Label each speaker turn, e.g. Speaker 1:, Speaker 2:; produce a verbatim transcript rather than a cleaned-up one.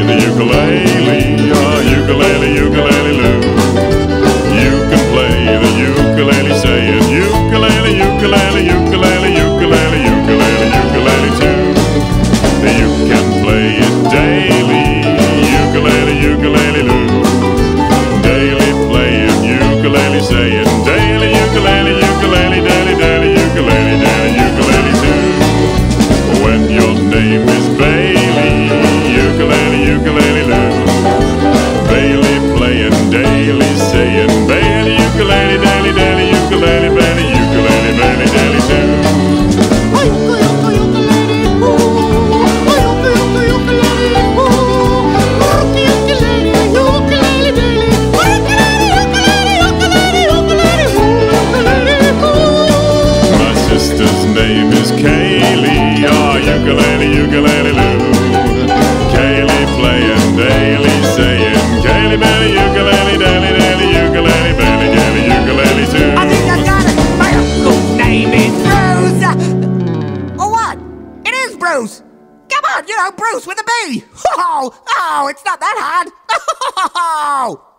Speaker 1: the ukulele, ah, ukulele, ukulele loo. You can play the ukulele, saying ukulele, ukulele, ukulele, ukulele, ukulele, ukulele too. You can play it daily, ukulele, ukulele loo. Daily playing ukulele, saying daily ukulele, ukulele, daily, daily, ukulele, daily, ukulele too. When your name is Bailey, ukulele, ukulele loo. Bailey playing daily, saying Bailey, ukulele, daily, daily, ukulele, Bailey, ukulele, Bailey, daily too. My sister's name is Kaylee, ah, ukulele, ukulele loo. Kaylee playing daily, saying Kaylee, Bailey, ukulele, daily, daily, ukulele, Bailey, daily, ukulele too.
Speaker 2: I think I got it. My uncle's name is Bruce. Oh, what? It is Bruce. Come on, you know, Bruce with a B. Oh, oh, it's not that hard.